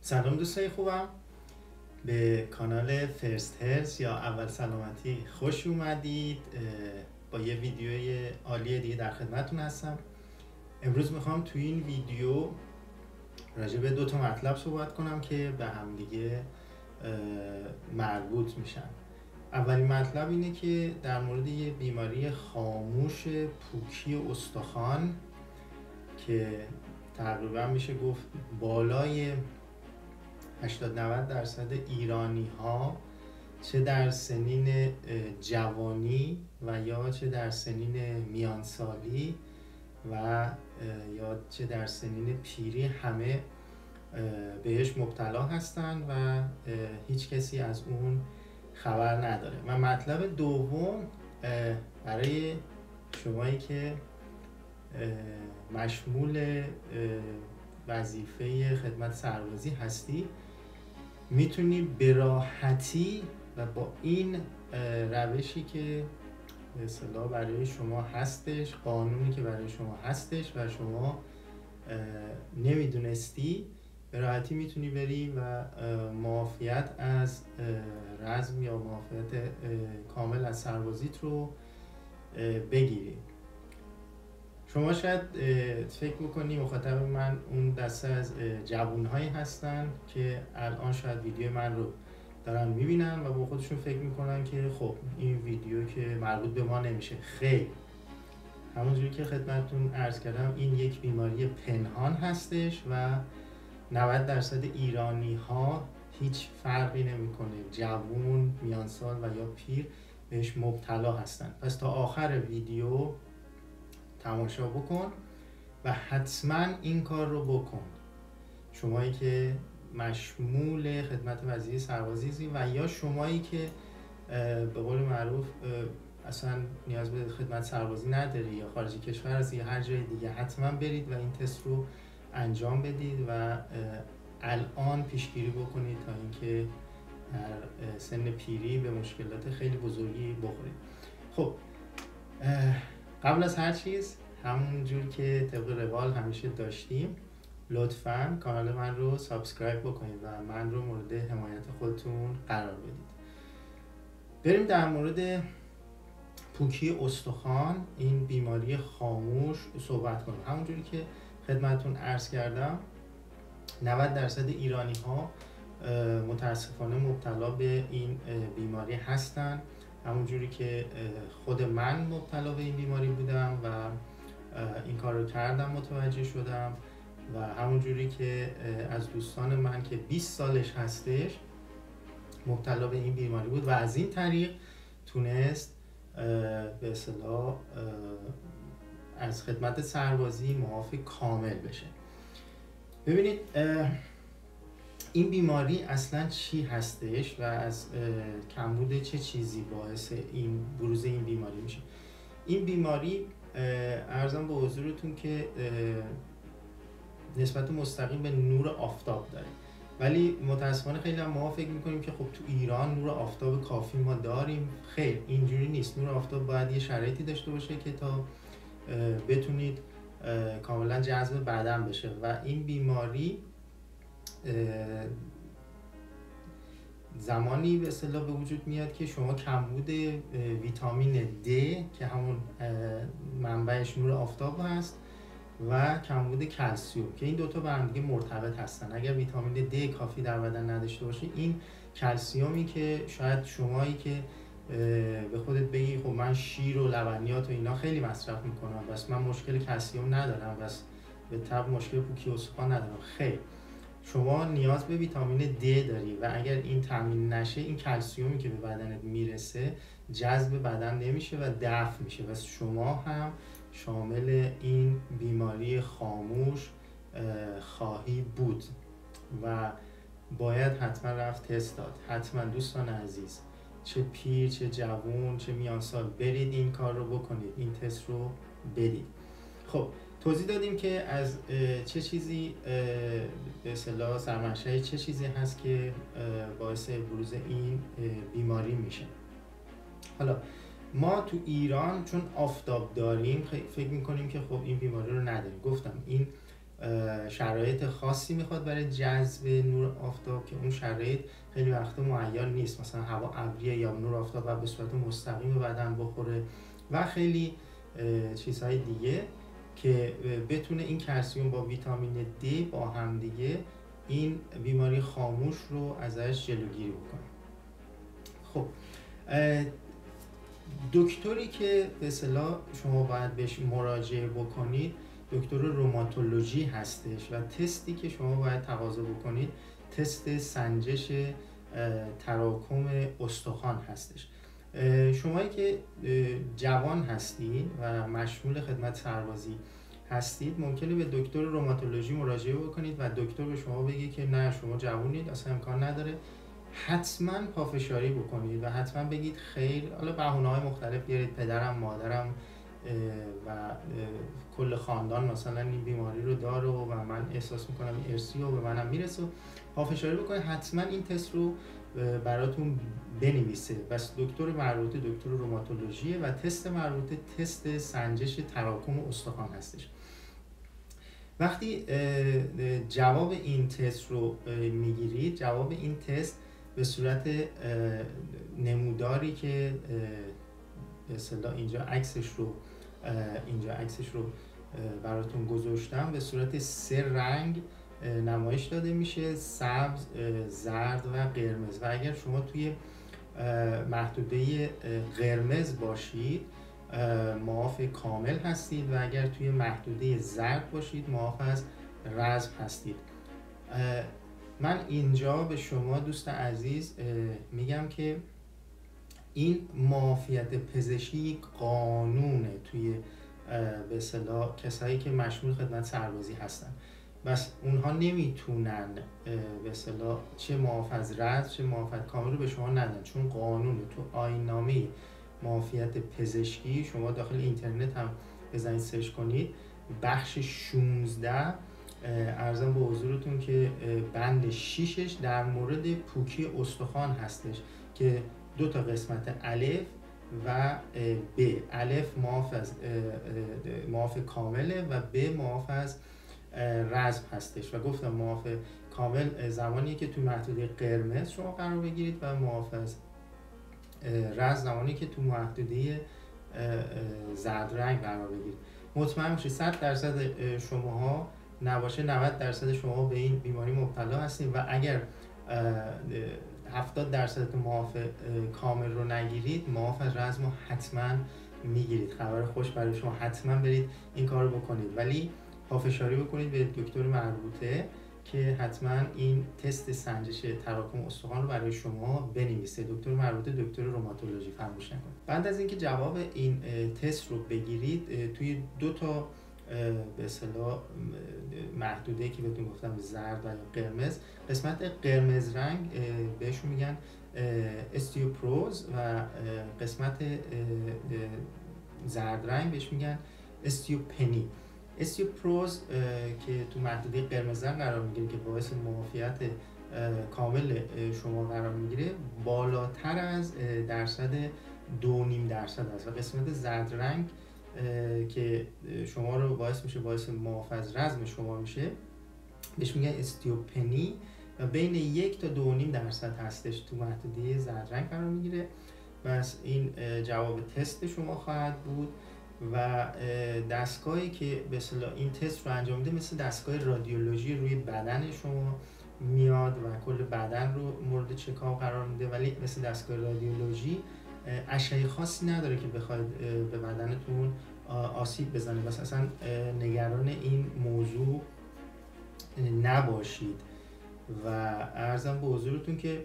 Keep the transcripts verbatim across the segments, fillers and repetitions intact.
سلام دوستای خوبم، به کانال فرست هلز یا اول سلامتی خوش اومدید. با یه ویدیوی عالی دیگه در خدمتتون هستم. امروز میخوام تو این ویدیو راجع به دو تا مطلب صحبت کنم که به هم دیگه مربوط میشن. اولین مطلب اینه که در مورد یه بیماری خاموش پوکی استخوان که تقریبا میشه گفت بالای هشتاد نود درصد ایرانی ها چه در سنین جوانی و یا چه در سنین میانسالی و یا چه در سنین پیری همه بهش مبتلا هستن و هیچ کسی از اون خبر نداره. و مطلب دوم برای شمایی که مشمول وظیفه خدمت سربازی هستی، میتونی به راحتی و با این روشی که به اصطلاح برای شما هستش، قانونی که برای شما هستش و شما نمیدونستی، به راحتی میتونی بری و معافیت از رزم یا معافیت کامل از سربازیت رو بگیری. شما شاید فکر بکنی مخاطب من اون دسته از جوانهایی هستن که الان شاید ویدیو من رو دارن میبینن و با خودشون فکر میکنن که خب این ویدیو که مربوط به ما نمیشه. خیر، همونجوری که خدمتتون عرض کردم این یک بیماری پنهان هستش و نود درصد ایرانی ها هیچ فرقی نمیکنه، جوون، میانسال و یا پیر بهش مبتلا هستن. پس تا آخر ویدیو تماشا بکن و حتما این کار رو بکن، شمایی که مشمول خدمت وظیفه سربازی و یا شمایی که به قول معروف اصلا نیاز به خدمت سربازی نداری یا خارج کشور هستی یا هر جای دیگه، حتما برید و این تست رو انجام بدید و الان پیشگیری بکنید تا اینکه در سن پیری به مشکلات خیلی بزرگی بخورید. خب قبل از هر چیز، همونجور که طبق روال همیشه داشتیم، لطفاً کانال من رو سابسکرایب بکنید و من رو مورد حمایت خودتون قرار بدید. بریم در مورد پوکی استخوان، این بیماری خاموش صحبت کنیم. همونجوری که خدمتتون عرض کردم نود درصد ایرانی ها متاسفانه مبتلا به این بیماری هستن. همونجوری که خود من مبتلا به این بیماری بودم و این کار رو کردم، متوجه شدم و همونجوری که از دوستان من که بیست سالش هستش مبتلا به این بیماری بود و از این طریق تونست به اصطلاح از خدمت سربازی معاف کامل بشه. ببینید این بیماری اصلا چی هستش و از کمبود چه چیزی باعث این بروز این بیماری میشه. این بیماری عرضم به حضورتون که نسبت مستقیم به نور آفتاب داره، ولی متاسفانه خیلی هم ما فکر میکنیم که خب تو ایران نور آفتاب کافی ما داریم. خیر، اینجوری نیست. نور آفتاب باید یه شرایطی داشته باشه که تا بتونید کاملا جذب بدن بشه و این بیماری زمانی به اصطلاح به وجود میاد که شما کمبود ویتامین D که همون منبعش نور آفتاب هست و کمبود کلسیوم که این دوتا به هم دیگه مرتبط هستن. اگر ویتامین D کافی در بدن نداشته باشی، این کلسیومی که شاید شمایی که به خودت بگی خب من شیر و لبنیات و اینا خیلی مصرف میکنم بس من مشکل کلسیوم ندارم، بس به طب مشکل پوکی استخوان ندارم. خیر، شما نیاز به ویتامین D داری و اگر این تامین نشه، این کلسیومی که به بدنت میرسه جذب بدن نمیشه و دفع میشه و شما هم شامل این بیماری خاموش خواهی بود و باید حتما رفت تست داد. حتما دوستان عزیز، چه پیر چه جوان چه میانسال، برید این کار رو بکنید، این تست رو بدید. خب توضیح دادیم که از چه چیزی به اصطلاح سرمنشأ چه چیزی هست که باعث بروز این بیماری میشه. حالا ما تو ایران چون آفتاب داریم فکر میکنیم که خب این بیماری رو نداریم. گفتم این شرایط خاصی میخواد برای جذب نور آفتاب که اون شرایط خیلی وقتا معین نیست، مثلا هوا ابریه یا نور آفتاب باید به صورت مستقیم به بدن بخوره و خیلی چیزهای دیگه که بتونه این کلسیم با ویتامین دی با هم دیگه این بیماری خاموش رو ازش جلوگیری بکنه. خب دکتری که به اصطلاح شما باید بهش مراجعه بکنید دکتر روماتولوژی هستش و تستی که شما باید تقاضا بکنید تست سنجش تراکم استخوان هستش. شمایی که جوان هستید و مشمول خدمت سربازی هستید ممکنه به دکتر روماتولوژی مراجعه بکنید و دکتر به شما بگه که نه شما جوانید اصلا امکان نداره، حتما پافشاری بکنید و حتما بگید خیر، حالا بهونه‌های مختلف بیارید، پدرم مادرم و کل خاندان مثلا این بیماری رو داره و من احساس میکنم ارثی و به منم میرسه، پافشاری بکنید حتما این تست رو براتون بنویسه. بس دکتر مربوطه دکتر روماتولوژیه و تست مربوطه تست سنجش تراکم استخوان هستش. وقتی جواب این تست رو میگیرید، جواب این تست به صورت نموداری که به اصطلاح اینجا عکسش رو اینجا عکسش رو براتون گذاشتم به صورت سه رنگ نمایش داده میشه، سبز، زرد و قرمز. و اگر شما توی محدوده قرمز باشید معاف کامل هستید و اگر توی محدوده زرد باشید معاف از رزم هستید. من اینجا به شما دوست عزیز میگم که این معافیت پزشکی قانونه توی به اصطلاح کسایی که مشمول خدمت سربازی هستن، بس اونها نمیتونن به اصطلاح چه معاف از رزم چه معاف از کامل رو به شما ندن، چون قانونه. تو آیین‌نامه معافیت پزشکی شما داخل اینترنت هم بزنید سرچ کنید بخش شانزده عرضم به حضورتون که بند ششش در مورد پوکی استخوان هستش که دو تا قسمت الف و ب. الف معاف از معاف کامله و ب معاف از رزم هستش و گفتم معاف کامل زمانیه که تو محدوده قرمز شما قرار بگیرید و معاف از رزم زمانی که تو محدوده زرد رنگ قرار بگیرید. مطمئن باشید صد درصد شماها نباشه نود درصد شما به این بیماری مبتلا هستید و اگر هفتاد درصد معاف کامل رو نگیرید معاف از رزم رو حتما میگیرید. خبر خوش برای شما، حتما برید این کار رو بکنید، ولی پافشاری بکنید به دکتر مربوطه که حتما این تست سنجش تراکم استخوان رو برای شما بنویسه. دکتر مربوطه دکتر روماتولوژی، فراموش نکنید. بعد از اینکه جواب این تست رو بگیرید توی دو تا به اصطلاح محدوده که بهتون گفتم زرد و قرمز، قسمت قرمز رنگ بهشون میگن استیوپروز و قسمت زرد رنگ بهش میگن استیوپنی. استیوپروز که تو محدوده قرمز رنگ قرار میگیره که باعث معافیت کامل شما قرار میگیره بالاتر از درصد دو نیم درصد است و قسمت زرد رنگ که شما رو باعث میشه باعث معاف از رزم شما میشه بهش میگن استیوپنی و بین یک تا دو نیم درصد هستش، تو محدوده زرد رنگ قرار میگیره. بس این جواب تست شما خواهد بود و دستگاهی که به اصطلاح این تست رو انجام میده مثل دستگاه رادیولوژی روی بدن شما میاد و کل بدن رو مورد چکاپ قرار میده، ولی مثل دستگاه رادیولوژی اشعه خاصی نداره که بخواید به بدنتون آسیب بزنه. بس اصلا نگران این موضوع نباشید و عرضم به حضورتون که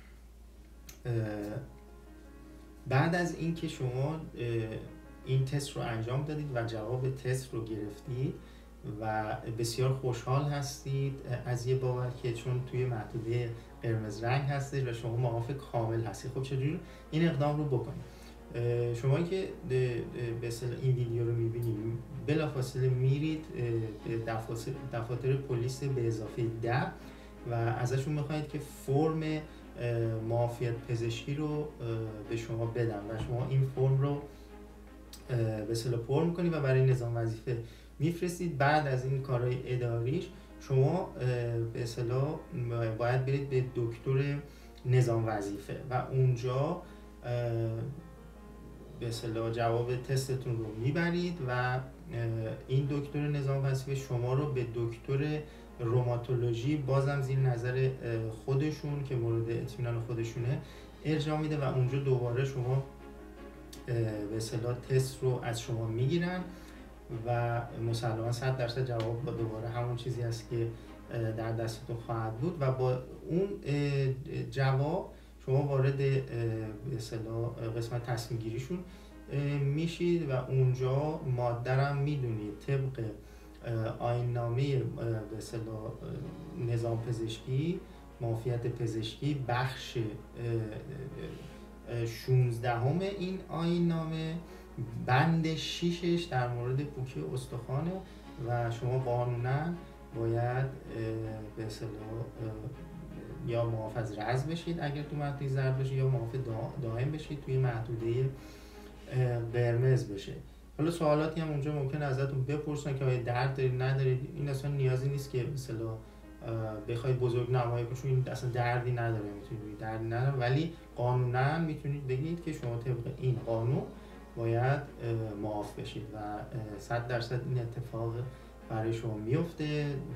بعد از اینکه شما این تست رو انجام دادید و جواب تست رو گرفتید و بسیار خوشحال هستید از یه بابت که چون توی محدوده قرمز رنگ هستید و شما معاف کامل هستید، خب چجوری این اقدام رو بکنید؟ شما که به اصطلاح این ویدیو رو میبینید بلافاصله میرید به دفاتر پلیس به اضافه ده و ازشون میخواهید که فرم معافیت پزشکی رو به شما بدن و شما این فرم رو به اصطلاح پر میکنید و برای نظام وظیفه میفرستید. بعد از این کارهای اداریش شما به اصطلاح باید برید به دکتر نظام وظیفه و اونجا به اصطلاح جواب تستتون رو میبرید و این دکتر نظام وظیفه شما رو به دکتر روماتولوژی بازم زیر نظر خودشون که مورد اطمینان خودشونه ارجاع میده و اونجا دوباره شما به اصطلاح تست رو از شما میگیرن و مسلما صد درصد جواب با دوباره همون چیزی است که در دستتون خواهد بود و با اون جواب شما وارد به اصطلاح قسمت تصمیم گیریشون میشید و اونجا ماده رو میدونید طبق آیین نامه به اصطلاح نظام پزشکی معافیت پزشکی بخش شانزدهم این آیین نامه بند ششش در مورد پوکی استخوانه و شما قانونا باید به اصطلاح یا معاف از رز بشید اگر تو محدوده زرد بشه یا معاف دائم بشید توی محدوده قرمز بشه. حالا سوالاتی هم اونجا ممکن ازتون بپرسن که آیا درد دارید ندارید، این اصلا نیازی نیست که مثلا بخواید بزرگ نمایی کنید چون این اصلا دردی نداره، میتونید دردی نداره ولی قانونا میتونید بگید که شما طبق این قانون باید معاف بشید و صد درصد این اتفاق برای شما میفته و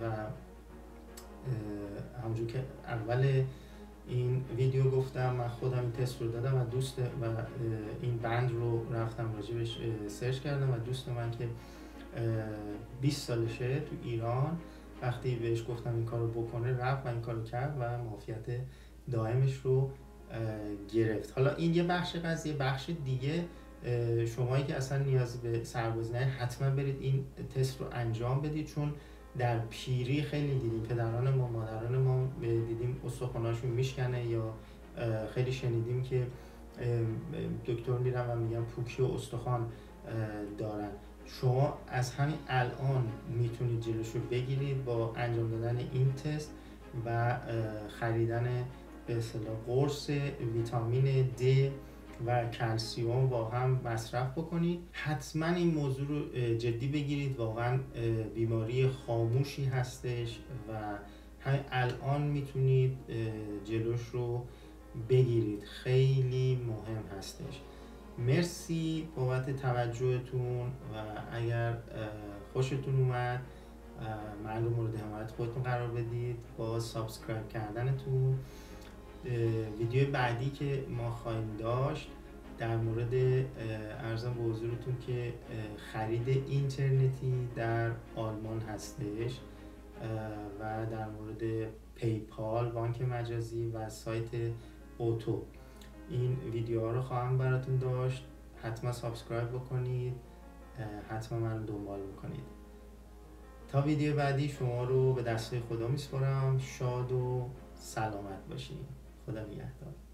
همونجور که اول این ویدیو گفتم من خودم این تست رو دادم و دوست و این بند رو رفتم راجبش سرچ کردم و دوست من که بیست سالشه تو ایران وقتی بهش گفتم این کارو بکنه رفت و این کارو کرد و معافیت دائمش رو گرفت. حالا این یه بخش قضیه. بخش دیگه شمایی که اصلا نیاز به سربازی ندارید حتما برید این تست رو انجام بدید چون در پیری خیلی دیدیم پدران ما مادران ما دیدیم استخواناشون میشکنه یا خیلی شنیدیم که دکتر میرن و میگن پوکی و استخوان دارن. شما از همین الان میتونید جلوشو بگیرید با انجام دادن این تست و خریدن به اصطلاح قرص ویتامین D و کلسیوم با هم مصرف بکنید. حتما این موضوع رو جدی بگیرید، واقعا بیماری خاموشی هستش و همین الان میتونید جلوش رو بگیرید، خیلی مهم هستش. مرسی بابت توجهتون و اگر خوشتون اومد من رو مورد حمایت خودتون قرار بدید با سابسکرایب کردنتون. ویدیو بعدی که ما خواهیم داشت در مورد ارزم به حضورتون که خرید اینترنتی در آلمان هستش و در مورد پیپال بانک مجازی و سایت اوتو. این ویدیوها رو خواهم براتون داشت، حتما سابسکرایب بکنید، حتما من رو دنبال بکنید. تا ویدیو بعدی شما رو به دست خدا میسپارم. شاد و سلامت باشید. خدا نگهدار.